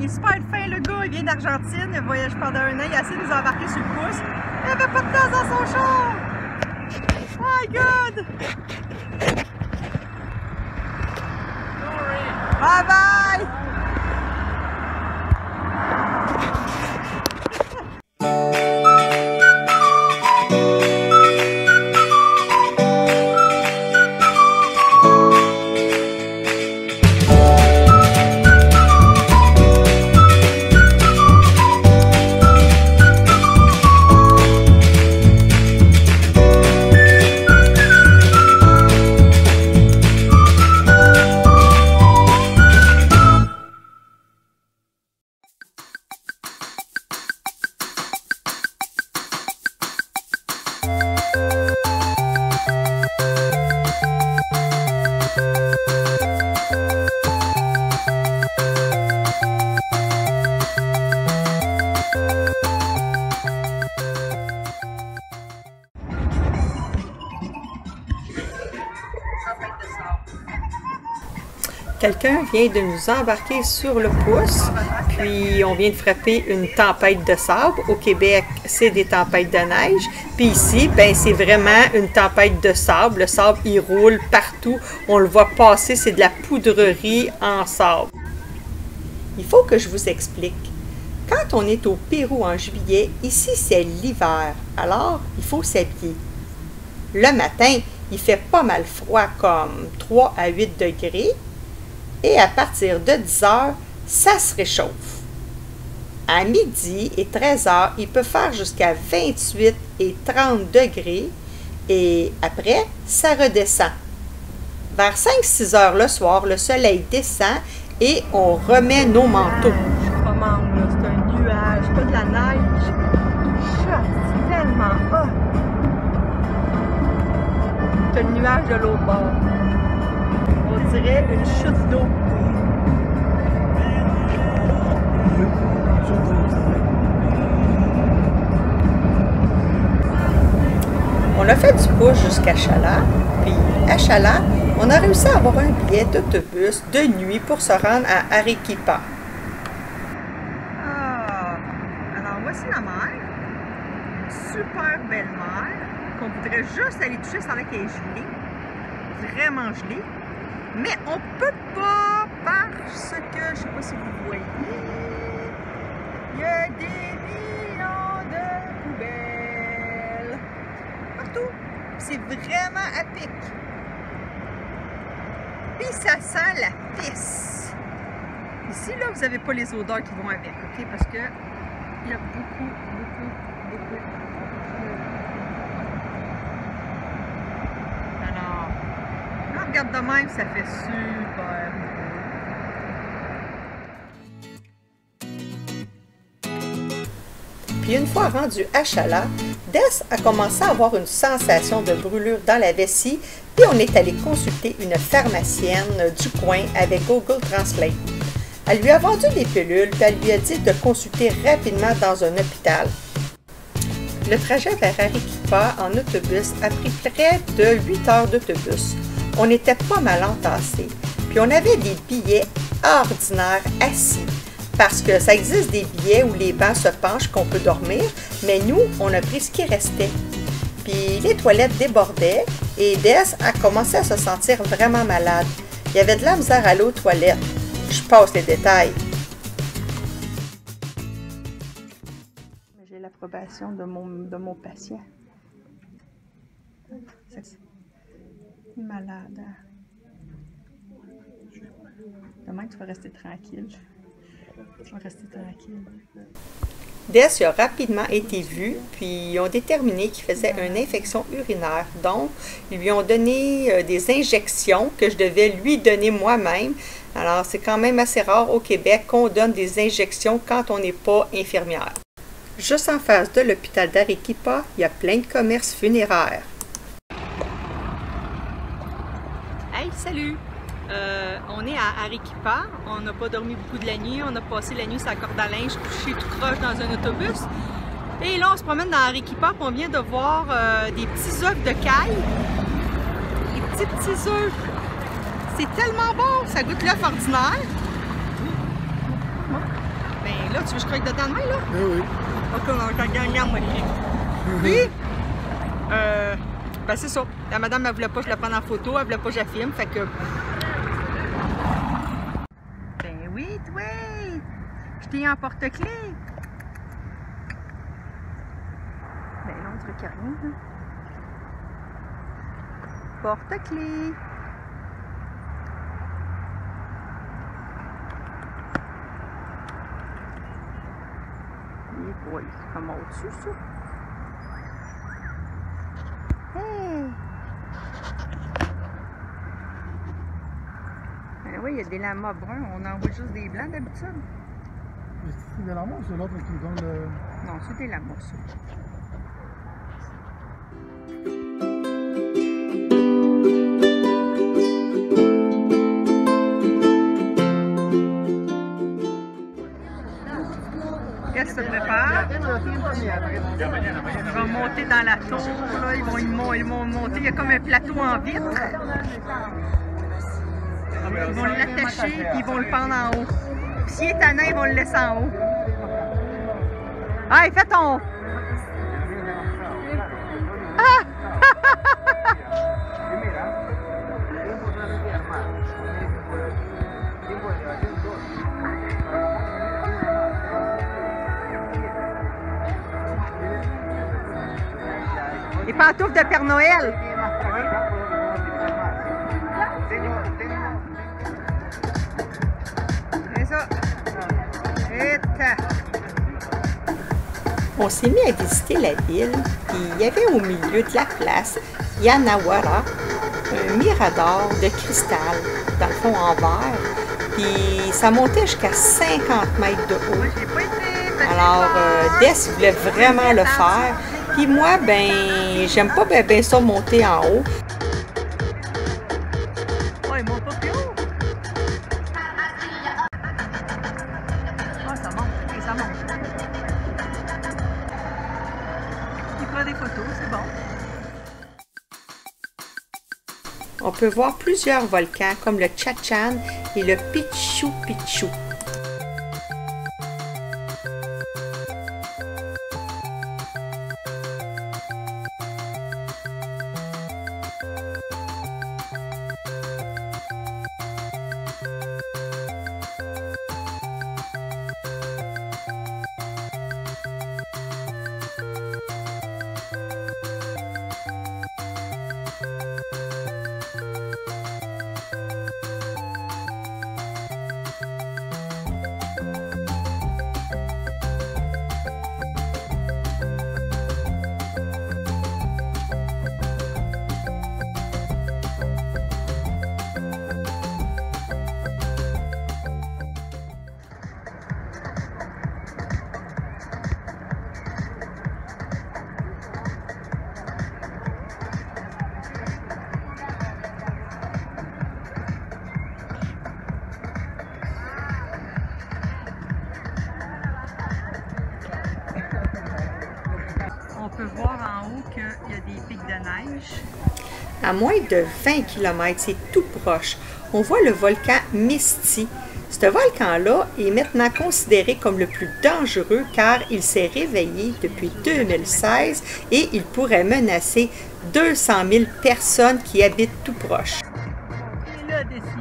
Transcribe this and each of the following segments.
Il est super fin, le gars, il vient d'Argentine, il voyage pendant 1 an, il a essayé de nous embarquer sur le pouce. Il avait pas de place dans son char! My God! Bye bye! Quelqu'un vient de nous embarquer sur le pouce, puis on vient de frapper une tempête de sable. Au Québec, c'est des tempêtes de neige. Puis ici, ben, c'est vraiment une tempête de sable. Le sable, il roule partout. On le voit passer, c'est de la poudrerie en sable. Il faut que je vous explique. Quand on est au Pérou en juillet, ici, c'est l'hiver. Alors, il faut s'habiller. Le matin, il fait pas mal froid, comme 3 à 8 degrés. Et à partir de 10 heures, ça se réchauffe. À midi et 13 heures, il peut faire jusqu'à 28 et 30 degrés et après, ça redescend. Vers 5-6 heures le soir, le soleil descend et on remet nos manteaux. Je suis pas membre, là, c'est un nuage, pas de la neige. C'est tellement hot. C'est le nuage de l'autre bord. On dirait une chute d'eau. On a fait du push jusqu'à Chala, puis à Chala, on a réussi à avoir un billet d'autobus de nuit pour se rendre à Arequipa. Ah, alors voici la mer, super belle mer, qu'on voudrait juste aller toucher sans qu'elle est gelée, vraiment gelée. Mais on peut pas parce que, je sais pas si vous voyez, il y a des millions de poubelles partout. C'est vraiment à pic. Puis ça sent la pisse. Ici, là, vous n'avez pas les odeurs qui vont avec, ok? Parce que il y a beaucoup. Regarde de même, ça fait super beau. Puis une fois rendu à Chala, Des a commencé à avoir une sensation de brûlure dans la vessie, puis on est allé consulter une pharmacienne du coin avec Google Translate. Elle lui a vendu des pilules, puis elle lui a dit de consulter rapidement dans un hôpital. Le trajet vers Arequipa en autobus a pris près de 8 heures d'autobus. On était pas mal entassés, puis on avait des billets ordinaires assis, parce que ça existe des billets où les bancs se penchent qu'on peut dormir, mais nous, on a pris ce qui restait. Puis les toilettes débordaient et Des a commencé à se sentir vraiment malade. Il y avait de la misère à aller aux toilettes. Je passe les détails. J'ai l'approbation de mon patient. Il est malade. Demain, tu vas rester tranquille. Je vais rester tranquille. Des a rapidement été vu, puis ils ont déterminé qu'il faisait une infection urinaire. Donc, ils lui ont donné des injections que je devais lui donner moi-même. Alors, c'est quand même assez rare au Québec qu'on donne des injections quand on n'est pas infirmière. Juste en face de l'hôpital d'Arequipa, il y a plein de commerces funéraires. Hey, salut! On est à Arequipa, on n'a pas dormi beaucoup de la nuit, on a passé la nuit sur la corde à linge, couché tout croche dans un autobus. Et là, on se promène dans Arequipa, on vient de voir des petits œufs de caille. Des petits œufs. C'est tellement bon, ça goûte l'œuf ordinaire. Ben là, tu veux que je croque dedans de main, là? Oui, oui. Ok, regarde-moi. Puis, ben c'est ça. La madame, elle voulait pas que je la prenne en photo, elle voulait pas que je la filme, fait que... Ben oui, toi! Je t'ai en porte-clés! Ben non, tu veux qu'il y a rien, là. Porte-clés! Et boy, c'est comme au-dessus, ça. Hey! Ben oui, il y a des lamas bruns. On en voit juste des blancs d'habitude. C'est des lamas ou c'est l'autre qui donne le... Non, c'est des lamas, ça. Qu'est-ce que tu prépares? Ils vont monter dans la tour, là. Ils vont monter. Il y a comme un plateau en vitre. Ils vont l'attacher et ils vont le pendre en haut. Puis s'il est tannant, ils vont le laisser en haut. Hey, fais ton... Ah! Les pantoufles de Père Noël. C'est ça. On s'est mis à visiter la ville, puis il y avait au milieu de la place Yanawara, un mirador de cristal, dans le fond en verre, puis ça montait jusqu'à 50 mètres de haut. Alors, Des voulait vraiment le faire. Puis moi, ben, j'aime pas ben ça monter en haut. Ouais, il monte pas plus haut. Ah, ça monte, ok, ça monte. Il prend des photos, c'est bon. On peut voir plusieurs volcans comme le Chachan et le Pichu Picchu. Voir en haut qu'il y a des pics de neige. À moins de 20 km, c'est tout proche. On voit le volcan Misti. Ce volcan-là est maintenant considéré comme le plus dangereux car il s'est réveillé depuis 2016 et il pourrait menacer 200 000 personnes qui habitent tout proche. Et là, d'ici.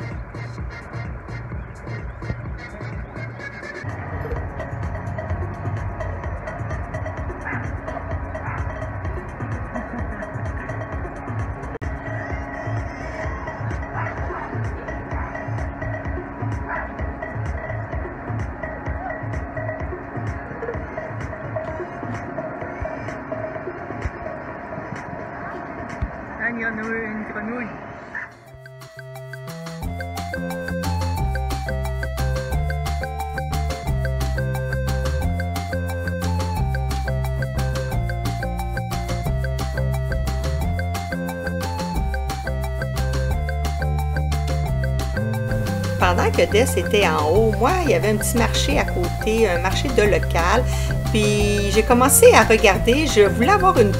Il y en a une grenouille. Pendant que Des était en haut, moi, il y avait un petit marché à côté, un marché de local. Puis j'ai commencé à regarder, je voulais avoir une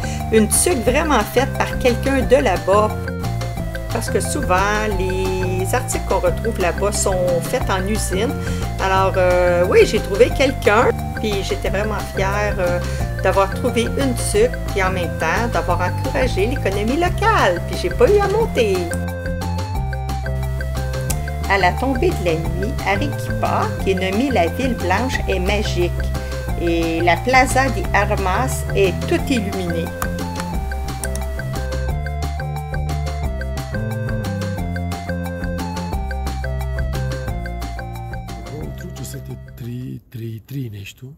tuque vraiment faite par quelqu'un de là-bas. Parce que souvent, les les articles qu'on retrouve là-bas sont faits en usine. Alors, oui, j'ai trouvé quelqu'un, puis j'étais vraiment fière d'avoir trouvé une tuque, puis en même temps, d'avoir encouragé l'économie locale, puis j'ai pas eu à monter. À la tombée de la nuit, Arequipa, qui est nommée la ville blanche, est magique et la Plaza de Armas est toute illuminée. Отрича се три нещо.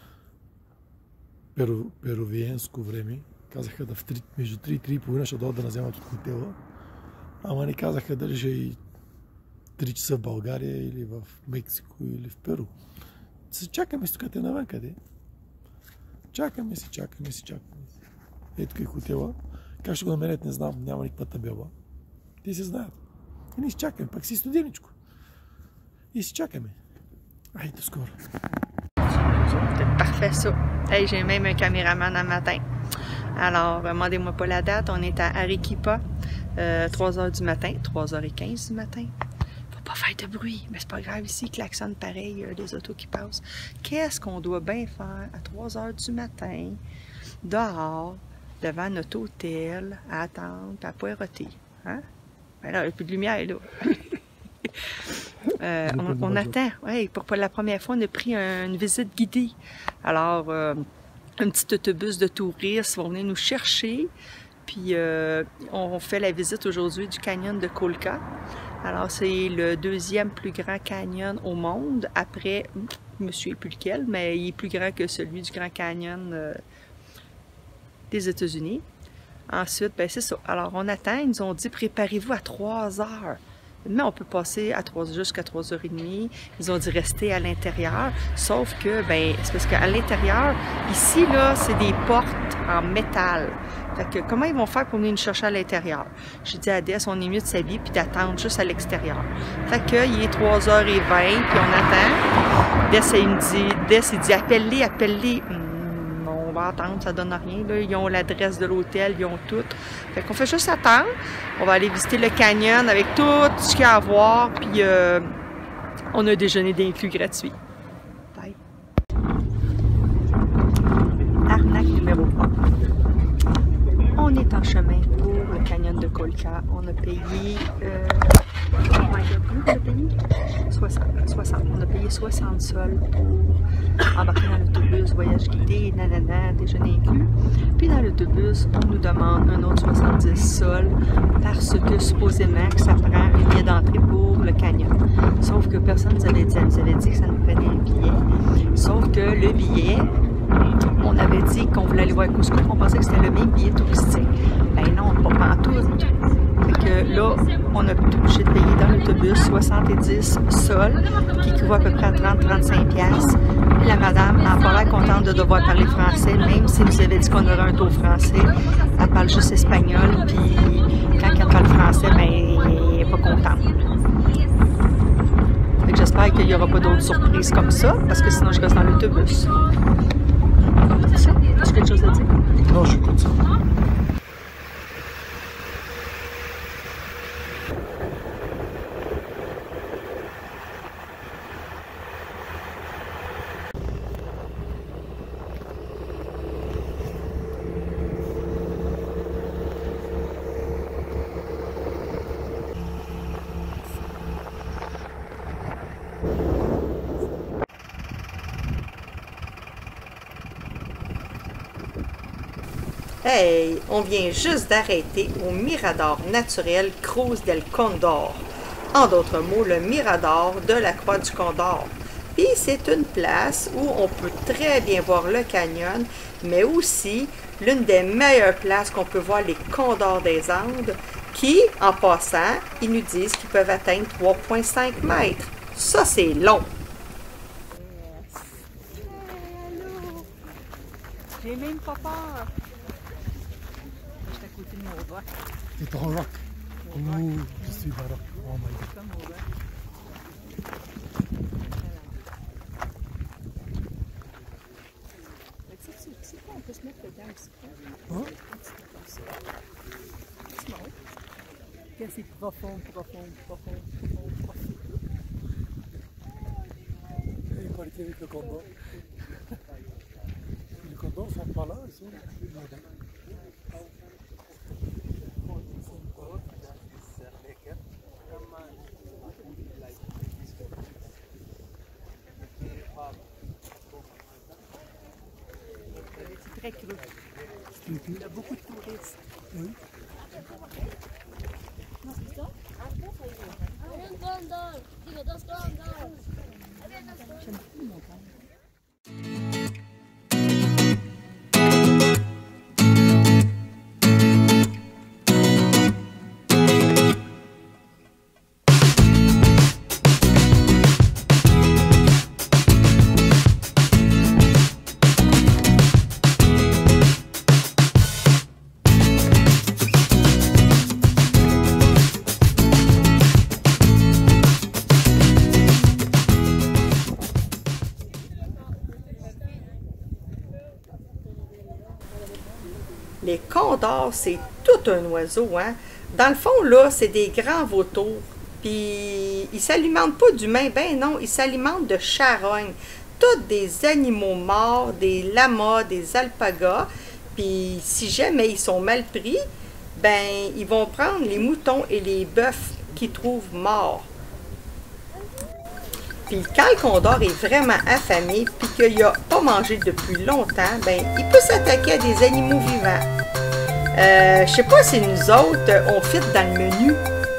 Перувиенско време. Казаха да между 3 и 3:30 ще дойдат да наземат от хотела. Ама не казаха дали ще и 3 часа в България или в Мексико или в Перу. Чакаме си тук навън къде. Чакаме си. Ето тук е хотела. Как ще го намерят, не знам. Няма никаква табела. Те се знаят. И ние си чакаме. Пак си студеничко. И си чакаме. Айде, до скоро. C'est parfait ça. Hey, j'ai même un caméraman un matin. Alors, demandez-moi pas la date. On est à Arequipa, 3h du matin, 3h15 du matin. Faut pas faire de bruit, mais c'est pas grave ici, klaxonne pareil, des autos qui passent. Qu'est-ce qu'on doit bien faire à 3h du matin, dehors, devant notre hôtel, à attendre, à poireauter? Hein? Ben là, il n'y a plus de lumière, là. On attend. Ouais, pour la première fois, on a pris une visite guidée. Alors, un petit autobus de touristes vont venir nous chercher. Puis, on fait la visite aujourd'hui du canyon de Colca. Alors, c'est le deuxième plus grand canyon au monde. Après, je ne me souviens plus lequel, mais il est plus grand que celui du Grand Canyon des États-Unis. Ensuite, ben c'est ça. Alors, on attend. Ils nous ont dit, préparez-vous à 3 heures. Mais on peut passer jusqu'à 3h30. Ils ont dit rester à l'intérieur. Sauf que, ben, c'est parce qu'à l'intérieur, ici, là, c'est des portes en métal. Fait que comment ils vont faire pour venir nous chercher à l'intérieur? J'ai dit à Dess, on est mieux de s'habiller puis d'attendre juste à l'extérieur. Fait que, il est 3h20, puis on attend. Dess, il dit, appelle-les. On va attendre, ça donne rien. Là. Ils ont l'adresse de l'hôtel, ils ont tout. Fait qu'on fait juste attendre. On va aller visiter le canyon avec tout ce qu'il y a à voir. Puis on a un déjeuner d'inclus gratuit. Bye. Arnaque numéro 1. On est en chemin pour le canyon de Colca. On a payé... on a payé 60. On a payé 60 sols pour embarquer dans l'autobus, voyage guidé, nanana, déjeuner inclus. Puis dans l'autobus, on nous demande un autre 70 sols parce que supposément que ça prend un billet d'entrée pour le canyon. Sauf que personne nous avait dit, elle nous avait dit que ça nous prenait un billet. Sauf que le billet, on avait dit qu'on voulait aller voir Cusco, on pensait que c'était le même billet touristique. Ben non, pas pantoute. Fait que là, on a été obligé de payer dans l'autobus 70 sols, qui équivaut à peu près à 30-35$. Puis la madame n'a pas l'air contente de devoir parler français, même si nous avait dit qu'on aurait un taux français. Elle parle juste espagnol, puis quand elle parle français, ben, elle n'est pas contente. Fait que j'espère qu'il n'y aura pas d'autres surprises comme ça, parce que sinon je reste dans l'autobus. C'est ça? As-tu quelque chose à dire? Non, je écoute ça. Hey, on vient juste d'arrêter au Mirador naturel Cruz del Condor. En d'autres mots, le Mirador de la Croix du Condor. Puis c'est une place où on peut très bien voir le canyon, mais aussi l'une des meilleures places qu'on peut voir les condors des Andes, qui, en passant, ils nous disent qu'ils peuvent atteindre 3,5 mètres. Ça, c'est long. J'ai même pas peur. À côté de mon roc. C'est ton roc. Ouh, je suis baroque. Oh my god. Comme mon roc. C'est quoi, on peut se mettre dedans aussi? Hein? C'est bon. que c'est profond. Il est parti avec le condor. Les condors sont pas là, ils sont là-bas. C'est très creux. Il y a beaucoup de touristes. Oui. J'aime beaucoup les montagnes. Les condors, c'est tout un oiseau, hein? Dans le fond, là, c'est des grands vautours. Puis, ils s'alimentent pas d'humains, ben non, ils s'alimentent de charognes. Tous des animaux morts, des lamas, des alpagas. Puis, si jamais ils sont mal pris, ben, ils vont prendre les moutons et les bœufs qu'ils trouvent morts. Puis quand le condor est vraiment affamé puis qu'il n'a pas mangé depuis longtemps, ben il peut s'attaquer à des animaux vivants. Je sais pas si nous autres, on fit dans le menu.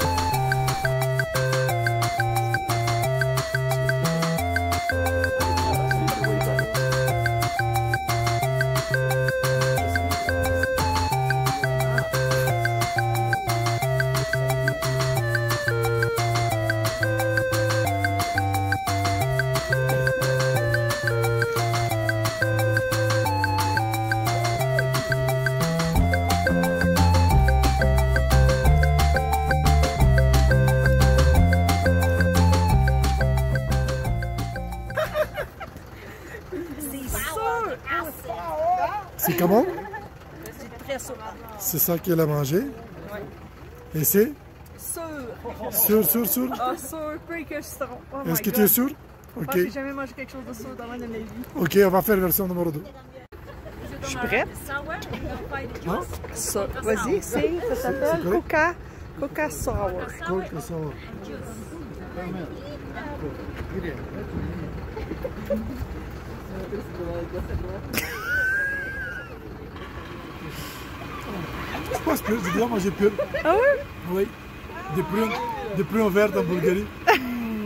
C'est comment? C'est très sûr. C'est ça qu'elle a mangé? Oui. Et c'est? Sûr. Sûr? Ah, sûr, peu que citron. Oh Est-ce que tu es sûr? Ok. J'ai jamais mangé quelque chose de sûr dans ma vie. Ok, on va faire version numéro 2. Je suis prête. Hein? Ça, vas-y, ça s'appelle Coca Sour. Coca Sour. Je pense que j'ai déjà mangé pur. Ah oui? Oui. Des prunes vertes en Bulgarie. Ah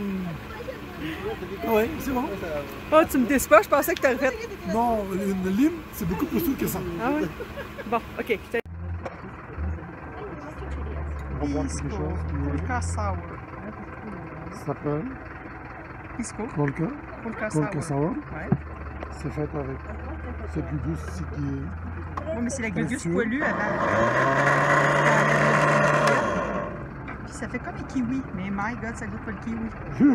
oui, c'est bon. Oh, tu me déçois pas, je pensais que tu aurais fait. Non, une lime, c'est beaucoup plus sûr que ça. Ah oui? Bon, ok. On va boire quelque chose qui Coca Sour. s'appelle Pisco. Coca Sour. Ouais. C'est fait avec cette glucose ici qui est... Oui, mais c'est la glucose Précieux. poilue avant. Puis ça fait comme un kiwi. Mais my God, ça goûte pas le kiwi.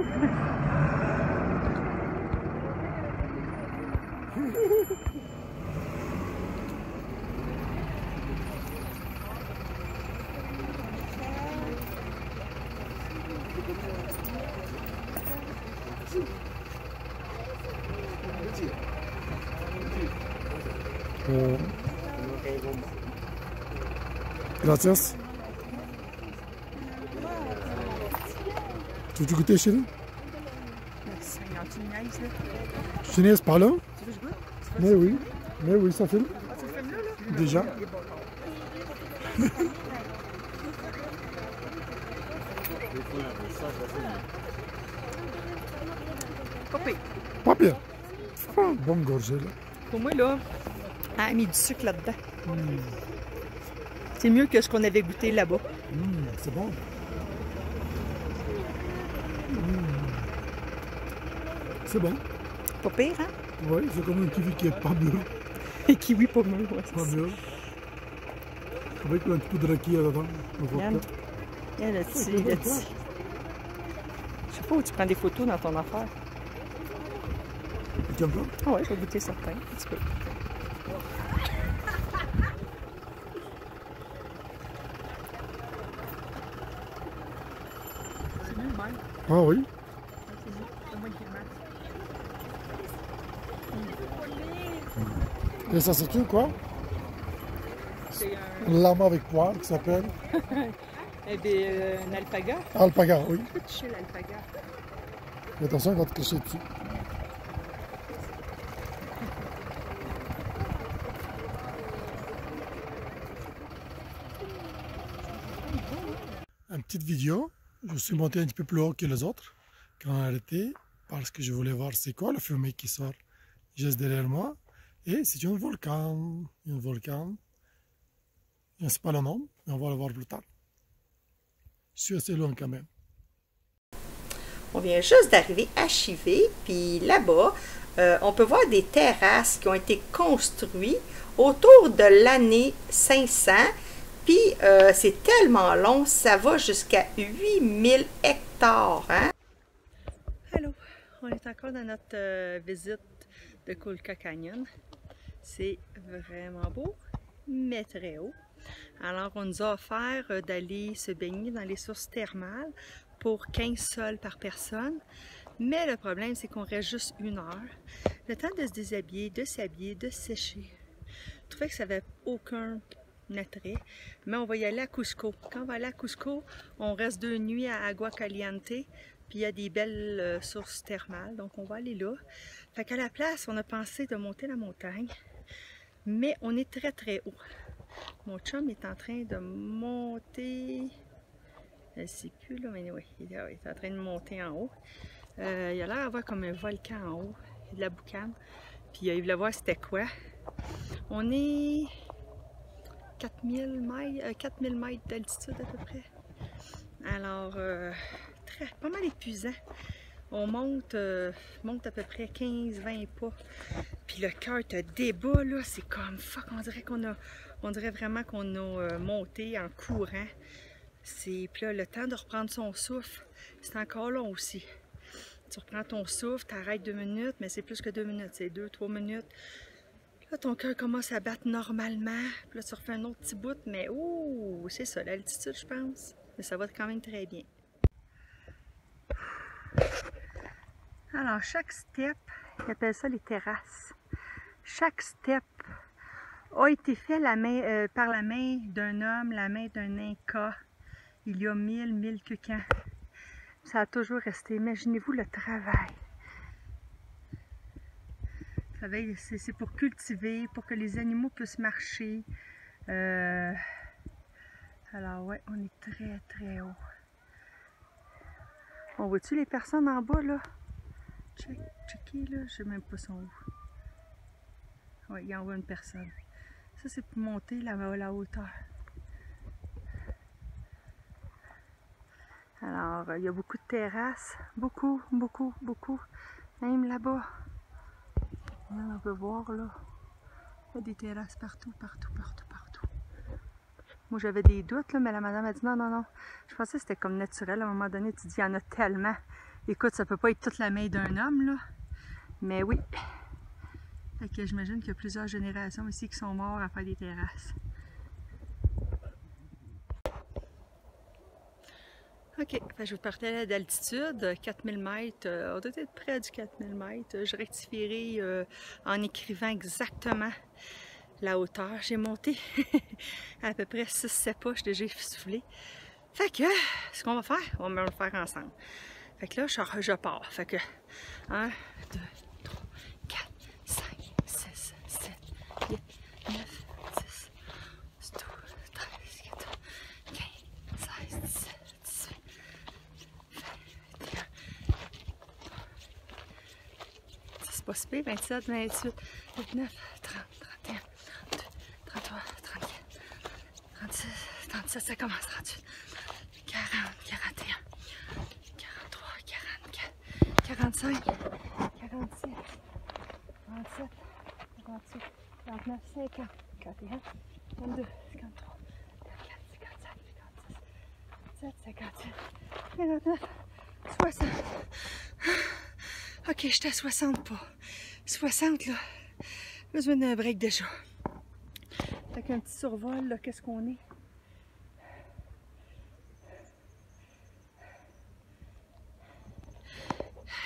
Gracias. Tu veux goûter, chérie? Seigneur, tu me niaises, là. Tu niaises par là? Tu veux que je goûte? Mais oui, ça filme. Ah, tu le fais mieux, là? Déjà. Pas pire. Pas pire. Bonne gorgée, là. Pour moi, là, elle a mis du sucre là-dedans. C'est mieux que ce qu'on avait goûté là-bas. C'est bon. C'est bon. Pas pire, hein? Oui, c'est comme un kiwi qui est pas mûr. Et kiwi pas mûr, ouais. Pas mûr. Avec un petit peu de raki dedans. Regarde. Regarde le petit, le petit. Je sais pas où tu prends des photos dans ton affaire. Tu aimes ça? Ah ouais, je vais goûter certains, un petit peu. Ah oui? C'est moi qui remarque. Et ça c'est tout quoi? C'est Un lama avec poils qui s'appelle? un alpaga. Alpaga, oui. Tu peux toucher l'alpaga. Mais attention quand tu cliches dessus. Une petite vidéo, je suis monté un petit peu plus haut que les autres quand on a arrêté parce que je voulais voir c'est quoi la fumée qui sort juste derrière moi. Et c'est un volcan, je ne sais pas le nom, mais on va le voir plus tard. Je suis assez loin quand même. On vient juste d'arriver à Chivay, puis là-bas, on peut voir des terrasses qui ont été construites autour de l'année 500. Puis c'est tellement long, ça va jusqu'à 8000 hectares. Hein? Allô, on est encore dans notre visite de Colca Canyon. C'est vraiment beau, mais très haut. Alors, on nous a offert d'aller se baigner dans les sources thermales pour 15 sols par personne. Mais le problème, c'est qu'on reste juste 1 heure. Le temps de se déshabiller, de s'habiller, de se sécher. Je trouvais que ça n'avait aucun attrait. Mais on va y aller à Cusco. Quand on va aller à Cusco, on reste 2 nuits à Agua Caliente. Puis il y a des belles sources thermales. Donc, on va aller là. Fait qu'à la place, on a pensé de monter la montagne. Mais on est très, très haut. Mon chum est en train de monter, je ne sais plus là, mais oui, il est en train de monter en haut. Il a l'air d'avoir comme un volcan en haut, il y a de la boucane. Puis il voulait voir c'était quoi. On est 4000 mètres d'altitude à peu près. Alors, pas mal épuisant. On monte à peu près 15-20 pas. Puis le cœur te débat, là, c'est comme fuck, on dirait vraiment qu'on a monté en courant. Puis là, le temps de reprendre son souffle, c'est encore long aussi. Tu reprends ton souffle, tu arrêtes 2 minutes, mais c'est plus que 2 minutes, c'est 2-3 minutes. Là, ton cœur commence à battre normalement. Puis là, tu refais un autre petit bout, mais ouh, c'est ça, l'altitude, je pense. Mais ça va quand même très bien. Alors, chaque step, ils appellent ça les terrasses. Chaque step a été fait par la main d'un homme, la main d'un Inca, il y a 1000 quelques ans. Ça a toujours resté. Imaginez-vous le travail. Le travail, c'est pour cultiver, pour que les animaux puissent marcher. Alors, ouais, on est très, très haut. On voit-tu les personnes en bas, là? Checker, là, je sais même pas son où. Oui, il en voit une personne. Ça, c'est pour monter la hauteur. Alors, il y a beaucoup de terrasses. Beaucoup, beaucoup, beaucoup. Même là-bas. On peut voir, là. Il y a des terrasses partout, partout, partout, partout. Moi, j'avais des doutes, là, mais la madame a dit non, non, non. Je pensais que c'était comme naturel. À un moment donné, tu dis, il y en a tellement. Écoute, ça peut pas être toute la main d'un homme, là. Mais oui. Fait que j'imagine qu'il y a plusieurs générations ici qui sont morts à faire des terrasses. Ok, je partais d'altitude, 4000 mètres, on doit être près du 4000 mètres. Je rectifierai en écrivant exactement la hauteur. J'ai monté à peu près 6-7 pas, je suis déjà essoufflée. Fait que, ce qu'on va faire, on va le faire ensemble. Fait que là, je pars. Fait que, 1, 2, 3, 4, 5, 6, 7, 8, 9, 10, 12, 13, 14, 15, 16, 17, 18, 21. Ça, c'est pas super, 27, 28, 29, 30, 31, 32, 33, 34, 36, 37, ça commence, 38, 40, 41. 45, 46, 47, 48, 49, 50, 51, 52, 53, 54, 55, 56, 57, 58, 59, 60. Ok, j'étais à 60 pas. 60 là. Besoin d'un break déjà. Fait qu'un petit survol là, qu'est-ce qu'on est?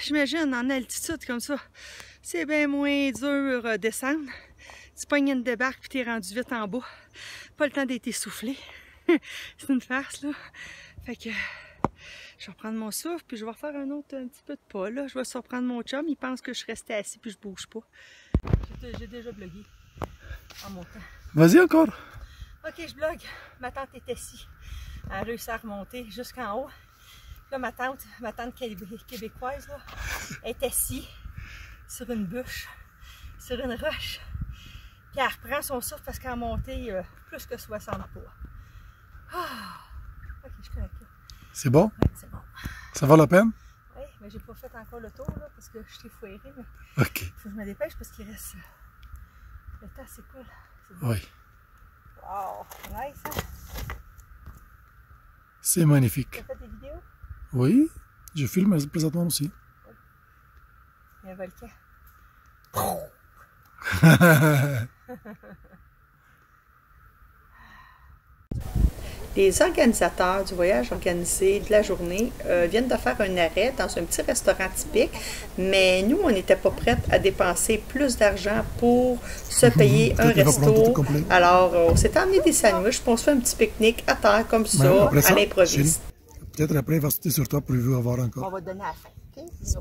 j'imagine, en altitude comme ça, c'est bien moins dur descendre. Tu pognes une débarque puis t'es rendu vite en bas. Pas le temps d'être essoufflé. C'est une farce, là. Fait que je vais reprendre mon souffle puis je vais refaire un petit peu de pas, là. Je vais surprendre mon chum. Il pense que je suis restée assis puis je bouge pas. J'ai déjà blogué en montant. Vas-y encore. Ok, je blogue. Ma tante est assise. Elle a réussi à remonter jusqu'en haut. Là, ma tante québécoise, là, est assise sur une bûche, sur une roche. Puis elle reprend son souffle parce qu'elle a monté plus que 60 pas. Ah! Ok, je suis correcte. C'est bon? Oui, c'est bon. Ça vaut la peine? Oui, mais j'ai pas fait encore le tour là, parce que je t'ai foiré. Mais Ok. faut que je me dépêche parce qu'il reste. Le temps s'écoule. Bon. Oui. Wow! Nice, hein? C'est magnifique. Tu as fait des vidéos? Oui, je filme présentement aussi. Il y a un volcan. Les organisateurs du voyage organisé de la journée viennent de faire un arrêt dans un petit restaurant typique, mais nous, on n'était pas prêtes à dépenser plus d'argent pour se payer un resto. Alors, on s'est emmené des sandwichs, puis on se fait un petit pique-nique à terre comme ça, à l'improviste. Peut-être après, il va sauter sur toi pour lui avoir encore. On va te donner à la fin, OK?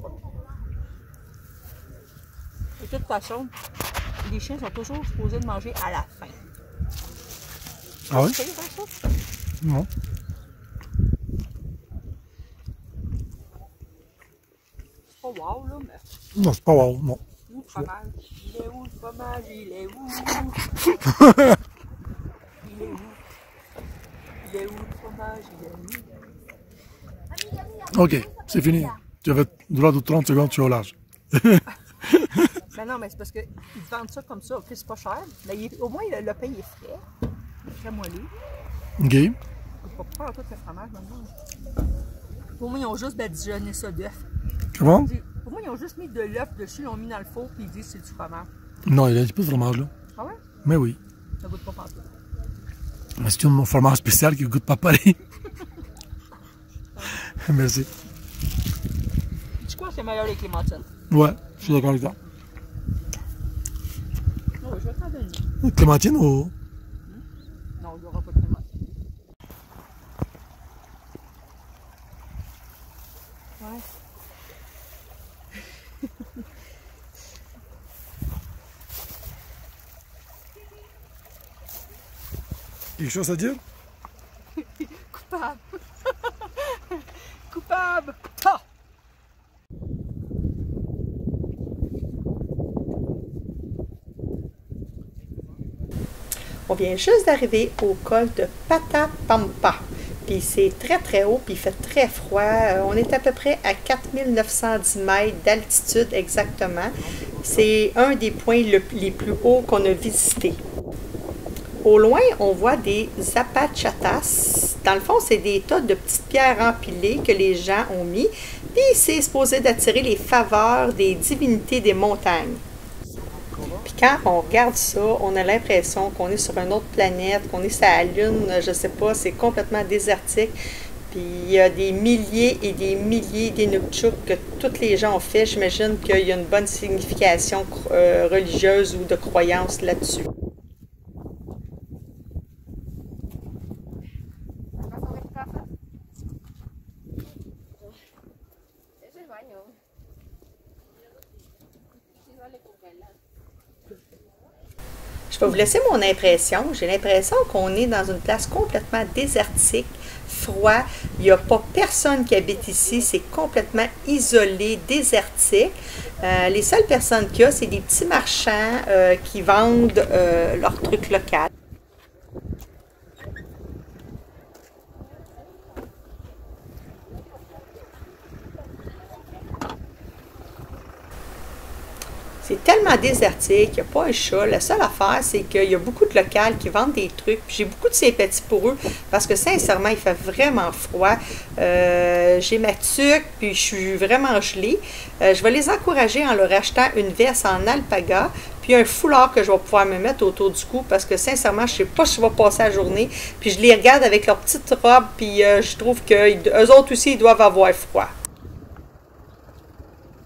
De toute façon, les chiens sont toujours supposés de manger à la fin. Ah oui? Non. C'est pas wow, là, mais... Non, c'est pas wow, non. Où le fromage? Il est où le fromage? Il est où? Il est où? Il est où le fromage? Il est où? Ok, c'est fini. Tu avais le droit de 30 secondes, tu es au large. Ben non, mais c'est parce qu'ils vendent ça comme ça. Ok, c'est pas cher. Mais au moins, le pain est frais. Très moelleux. Ok. Je ne vais pas faire tout le fromage maintenant. Pour moi, ils ont juste badigeonné ça d'œuf. Comment? Pour moi, ils ont juste mis de l'œuf dessus, ils l'ont mis dans le four, puis ils disent que c'est du fromage. Non, il y a un petit peu de fromage là. Ah ouais? Mais oui. Ça goûte pas partout. Mais c'est un fromage spécial qui ne goûte pas pareil. Merci. Tu crois que c'est meilleur les clémentines? Ouais, je suis d'accord avec toi. Non, je vais t'en donner. Clémentine ou... Non, il n'y aura pas de clémentine. Ouais. Quelque chose à dire? Coupable. Coupable. Ah! On vient juste d'arriver au col de Patapampa. Puis c'est très très haut, puis il fait très froid. On est à peu près à 4910 mètres d'altitude exactement. C'est un des points les plus hauts qu'on a visités. Au loin, on voit des apachatas. Dans le fond, c'est des tas de petites pierres empilées que les gens ont mis. Puis c'est supposé d'attirer les faveurs des divinités des montagnes. Puis quand on regarde ça, on a l'impression qu'on est sur une autre planète, qu'on est sur la Lune, je sais pas, c'est complètement désertique. Puis il y a des milliers et des milliers d'inukchuks que tous les gens ont fait. J'imagine qu'il y a une bonne signification religieuse ou de croyance là-dessus. Je vais vous laisser mon impression. J'ai l'impression qu'on est dans une place complètement désertique, froid. Il n'y a pas personne qui habite ici. C'est complètement isolé, désertique. Les seules personnes qu'il y a, c'est des petits marchands qui vendent leurs trucs locaux. C'est tellement désertique, il n'y a pas un chat. La seule affaire, c'est qu'il y a beaucoup de locales qui vendent des trucs. J'ai beaucoup de sympathie pour eux parce que sincèrement, il fait vraiment froid. J'ai ma tuque, puis je suis vraiment gelée. Je vais les encourager en leur achetant une veste en alpaga, puis un foulard que je vais pouvoir me mettre autour du cou parce que sincèrement, je ne sais pas si je vais passer la journée. Puis je les regarde avec leurs petites robes, puis je trouve qu'eux autres aussi, ils doivent avoir froid.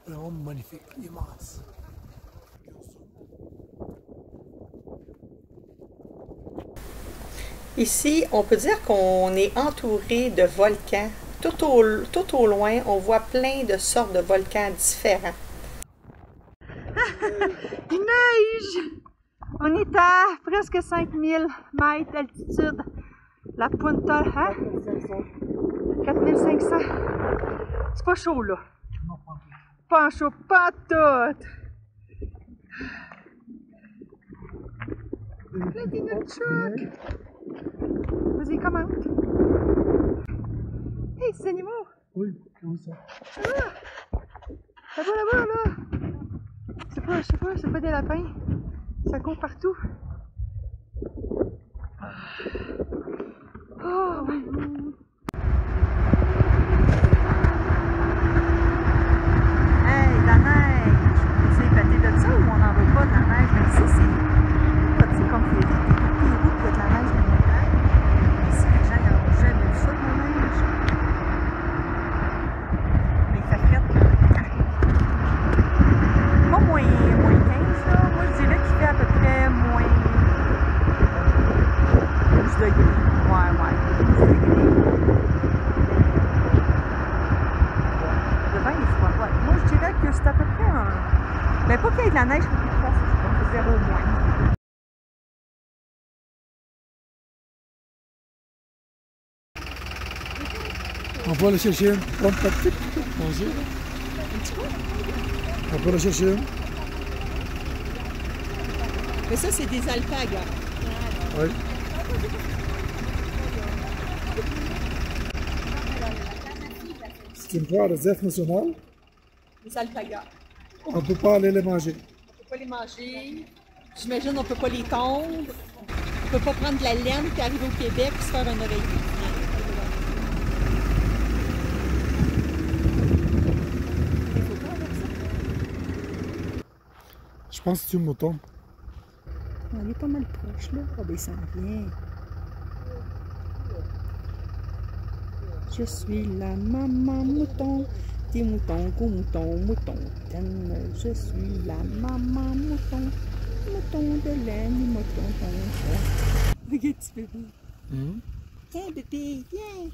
Vraiment magnifique, immense. Ici, on peut dire qu'on est entouré de volcans. Tout au loin, on voit plein de sortes de volcans différents. Il neige! On est à presque 5000 mètres d'altitude. La Punta, hein? 4500. C'est pas chaud, là. Pas chaud, pas tout. Platinum Truck. Vas-y, commente. Hey, ces animaux! Oui, où ça? Là-bas, là-bas, là! Je sais pas, c'est pas des lapins. Ça court partout. Oh, oui. Hey, de la neige! On s'est épaté de ça ou on n'en veut pas de la neige? Mais ici, c'est comme les pays où il y a de la neige dans les montagnes. Ici, les gens n'ont jamais vu ça de la neige. Mais il fait frais. Pas moins 15, là. Moi, je dirais qu'il fait à peu près moins 12 degrés. Ouais, 12 degrés. Le vin est froid. Ouais. Moi, je dirais que c'est à peu près un... Mais pas qu'il y ait de la neige, mais qu'il fasse 0 moins. On peut aller chercher une pompe petite pour manger. On peut aller chercher une. Mais ça, c'est des alpagas. Oui. C'est une fois réserve nationale. Les alpagas. On ne peut pas aller les manger. On peut pas les manger. J'imagine on peut pas les tondre. On peut pas prendre de la laine puis arriver au Québec et se faire un oreiller. Je pense que c'est un mouton. On est pas mal proche là. Oh ben il s'en vient. Je suis la maman mouton. Petit mouton, gros mouton, mouton. Je suis la maman mouton. Mouton de laine, mouton, mouton. Regarde, petit bébé. Viens, bébé, viens.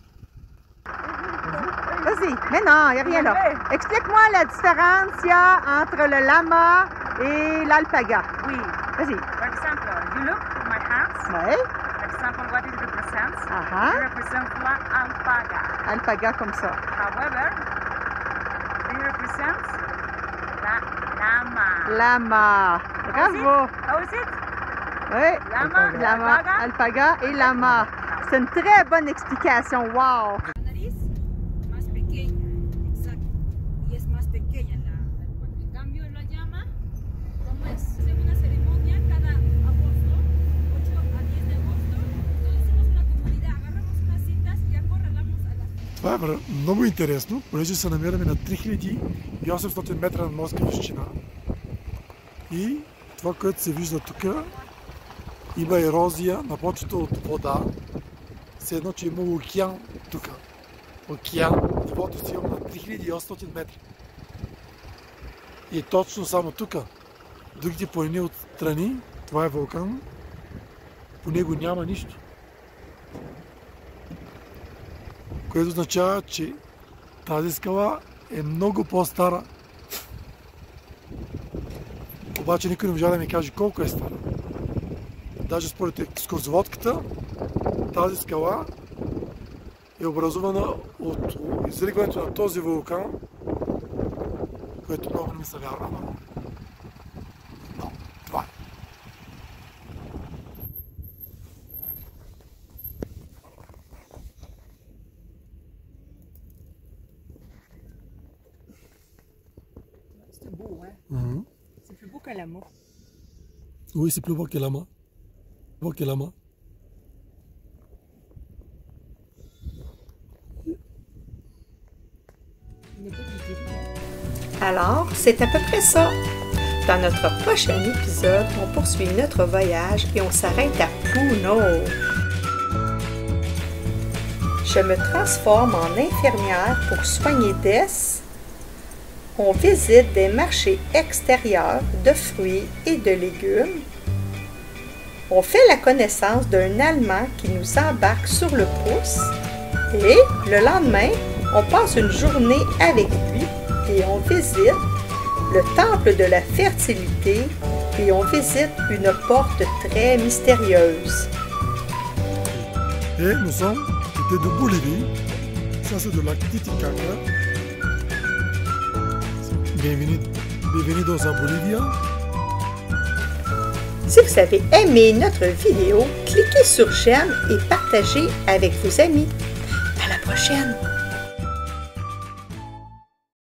Vas-y. Mais non, il n'y a rien là. Explique-moi la différence qu'il y a entre le lama et l'alpaga. Oui. Vas-y. For example, you look at my hands. Oui. For example, what it represents. Uh-huh. It represents one alpaca. Alpaga comme ça. However, it represents la lama. Lama. Bravo. How is it? Oui. Lama, Lama, alpaga. alpaga et lama. C'est une très bonne explication. Wow. La nariz más pequeña, exacto, y es más pequeña en cambio la llama, como es una ceremonia cada agosto, 8 a 10 de agosto, todos somos una comunidad, agarramos unas citas y acorralamos a las... Това е много интересно, понеже се намираме на 3800 метра на морска височина. И това, което се вижда тук, има ерозия на почвата от вода. Все едно, че има океан тук. Океан, нивото си има на 3800 метра. И точно само тук, другите планини отстрани, това е вулкан, по него няма нищо. Което означава, че тази скала е много по-стара. Обаче никой не можа да ми каже колко е стара. Даже според екскурзоводката, тази скала е образувана от изригването на този вулкан, което много не ми се вярва. Но това е. C'est beau, hein? C'est plus beau qu'un lama. Oui, c'est plus beau que lama. Beau que lama. Alors, c'est à peu près ça. Dans notre prochain épisode, on poursuit notre voyage et on s'arrête à Puno. Je me transforme en infirmière pour soigner Des on visite des marchés extérieurs de fruits et de légumes. On fait la connaissance d'un Allemand qui nous embarque sur le pouce et le lendemain, on passe une journée avec lui et on visite le temple de la fertilité et on visite une porte très mystérieuse. Et nous sommes de Bolivie. Ça, c'est de la Titicaca. Bienvenidos a Bolivia. Si vous avez aimé notre vidéo, cliquez sur j'aime et partagez avec vos amis. À la prochaine!